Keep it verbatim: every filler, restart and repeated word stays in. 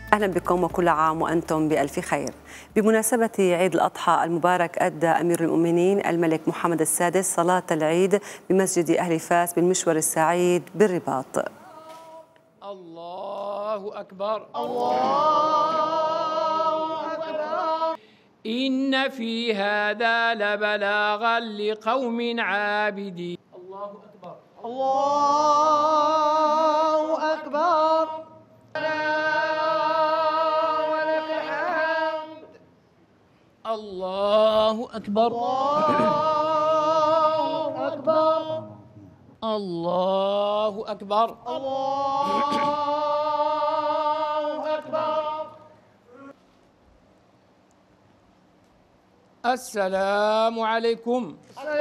أهلا بكم وكل عام وأنتم بألف خير. بمناسبة عيد الأضحى المبارك أدى أمير المؤمنين الملك محمد السادس صلاة العيد بمسجد أهل فاس بالمشوار السعيد بالرباط. الله أكبر الله أكبر. إن في هذا لبلاغا لقوم عابدين. الله أكبر الله أكبر. ولك الحمد. الله أكبر الله أكبر. الله أكبر الله أكبر. السلام عليكم.